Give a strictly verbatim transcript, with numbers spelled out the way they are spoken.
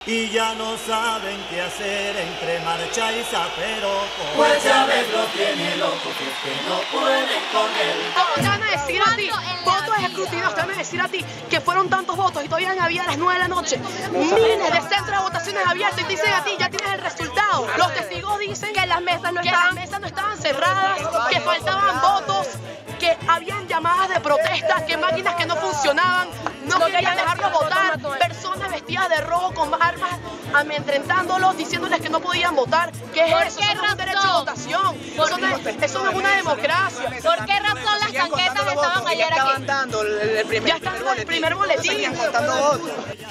Y ya no saben qué hacer entre marcha y zaperoco. Pues Chávez lo tiene loco, que es que no pueden con él. Te van a decir a ti, votos escrutinados, te van a decir a ti que fueron tantos votos y todavía había a las nueve de la noche miles de centros de votaciones abiertos y te dicen a ti, ya tienes el resultado. Los testigos dicen que las mesas no, estaban, las mesas no estaban cerradas, que faltaban votos, que habían llamadas de protesta, que máquinas que no funcionaban, no querían dejarlos votar, personas vestidas de rojo con armas amedrentándolos, diciéndoles que no podían votar. ¿Qué es eso? Eso no es un derecho de votación. Eso no es, eso no es una democracia. ¿Por qué razón las tanquetas estaban ayer aquí? Ya estaban dando el primer, ya están el primer boletín. Seguían contando votos.